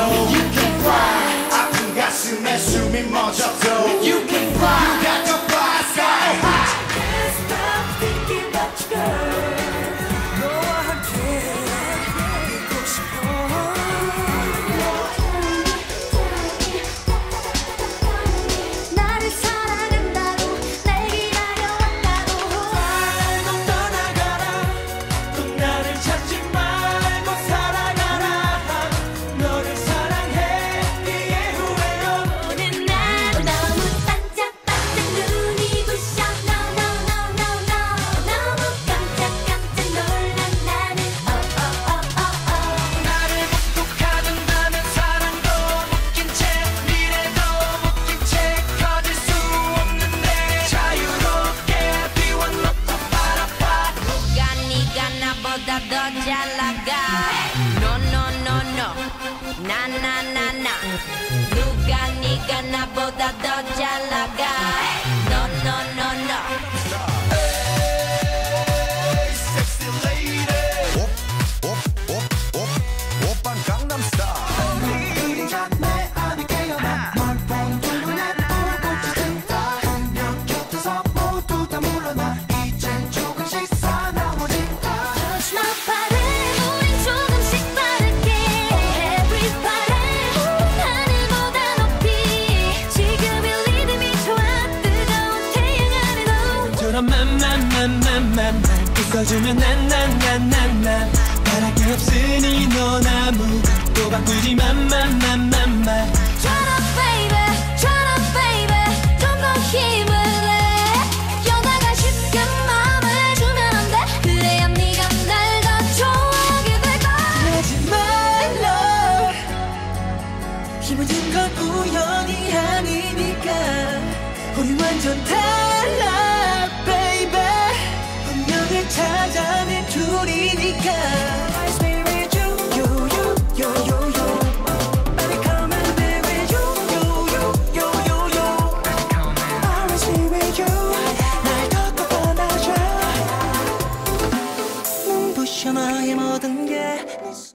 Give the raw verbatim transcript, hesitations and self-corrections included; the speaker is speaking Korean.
You can fly. 아픈 가슴에 숨이 멎어도 You can fly. You got the fly sky high. Can't stop thinking about you, girl. 너와 함께 있고 싶어. 나를 사랑한다고 날 기다려왔다고 넌 떠나가라. 또 나를 찾지 말고 살아가라. 너를 사랑해 이게 후회요. 오늘 난 너무 반짝반짝 눈이 부셔 No no no no no 너무 깜짝깜짝 놀란 나는 Oh oh oh oh oh 나를 묻고 가둔다면 사랑도 묶인 채 미래도 묶인 채 커질 수 없는데 자유롭게 비워놓고 바라봐. 누가 네가 나보다 더 잘 나가 No no no no 나 나 나 나 누가 네가 나보다 더 잘 나가 No no no no Sexy lady. 오빤 강남스타일. 그림자 내 안에 깨어나 널 보는 눈에 불꽃이 든다. 한 명 곁에서 모두 다 물러나 이젠 조금씩 사나워진다. Touch my body 우린 조금씩 빠르게 Everybody 하늘보다 높이 지금 이 리듬이 좋아 뜨거운 태양 아래로 저런 맘맘맘맘맘 웃어주면 난난난난난 바랄 게 없으니 넌 아무것도 바꾸지 맘맘맘맘맘 Turn up baby Turn up baby 좀 더 힘을 내 연하가 쉽게 마음을 주면 안돼 그래야 네가 날 더 좋아하게 될걸 하지 말라. 힘을 든 건 우연이 아니니까 우리 완전 다